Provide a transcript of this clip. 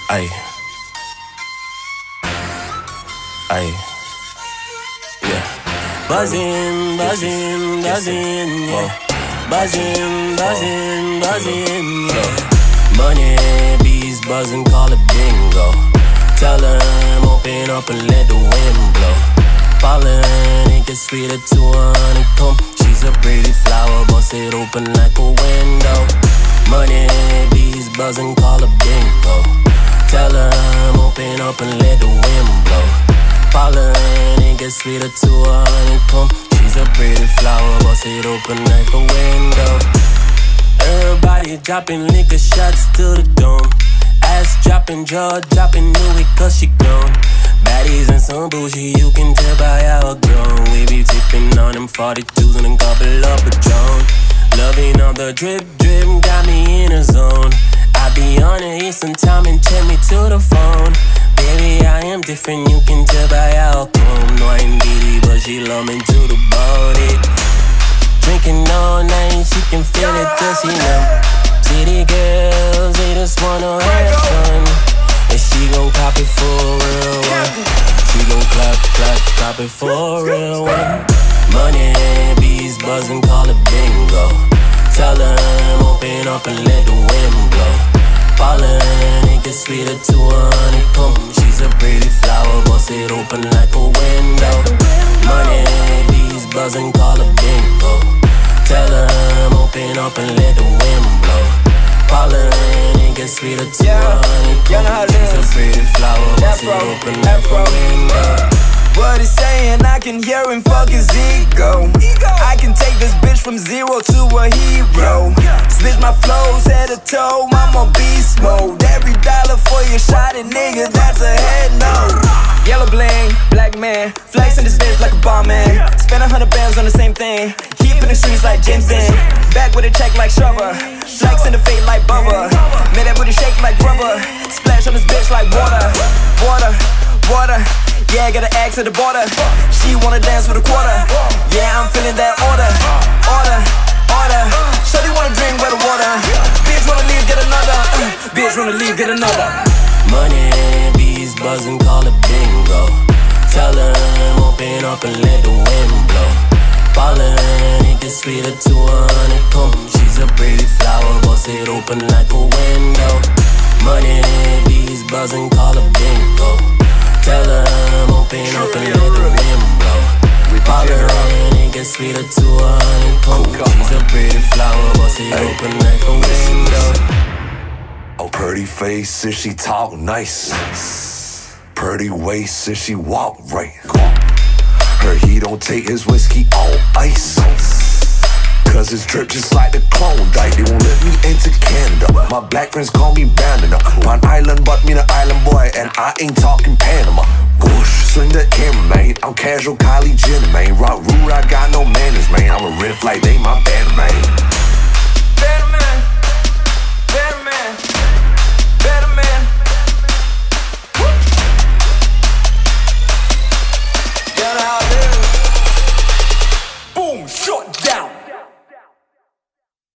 Ay, ay, yeah. Buzzing, buzzing, buzzing, yeah. Buzzing, buzzing, buzzing, yeah. Money, bees buzzing, call it bingo. Tell them, open up and let the wind blow. Pollen, it gets sweeter to a honeycomb. She's a pretty flower, bust it open like a window. Money, bees buzzing, call it bingo. Tell them, open up and let the wind blow. Pollen, it gets sweeter to a honeycomb. She's a pretty flower, bust it open like a window. Everybody dropping liquor shots to the dome. Ass dropping, jaw dropping, knew it cause she grown. Baddies and some bougie, you can tell by how I grown. We be tipping on them 42s and a couple up a drone. Loving all the drip, drip, got me in a zone. I be on it, Eastern time and check me to the phone. Baby, I am different, you can tell by how I come. No, I ain't greedy, but she love me to the body. Drinking all night, she can feel it, does she know? City girls, they just wanna have fun. And she gon' cop it for a real one. She gon' clap, clap, clap it for a real one. Money, bees buzzing, call it bingo. Tell them, open up and let the wind blow. Pollen, it gets sweeter to a honeycomb. She's a pretty flower, bust it open like a window. Money, bees buzzing, call it bingo. Tell them, open up and let the wind blow. Pollen, it gets sweeter to a honeycomb. She's a pretty flower, bust it open like a window. What he's saying, I can hear him fuck his ego. I can take this bitch from zero to a hero. Switch my flows head to toe, I'm on beast mode. Every dollar for your shot, nigga, that's a head no. Yellow bling, black man, flexing this bitch like a bomb man. Spend 100 bands on the same thing, keep in the streets like James Dean. Back with a check like Shrubber, flex in the fate like Bubba. Made that booty shake like rubber, splash on this bitch like water. Water, water. Yeah, got an axe at the border. She wanna dance with a quarter. Yeah, I'm feeling that order. Order, order. Shorty wanna drink by the water. Bitch wanna leave, get another. Bitch wanna leave, get another. Money, bees buzzing, call it bingo. Tell them, open up and let the wind blow. Pollen, it gets sweeter to a honeycomb. She's a pretty flower, bust it open like a window. Money, bees buzzing, call it bingo. Tell them, open up and let the wind blow. Pollen, it gets sweeter to a honeycomb. She's a pretty flower, bust it open like a window. Oh, pretty face if she talk nice. Pretty waist if she walk right. Her he don't take his whiskey on ice. Cause it's drip just like the Klondike. They won't let me into Canada. My black friends call me Bandana. Pine Island, but me the island boy, and I ain't talking Panama. Whoosh, swing that camera, man. I'm casual, Kylie Jenner, man. Rock rude, I got no manners, man. I'm a riff like they my banner, man.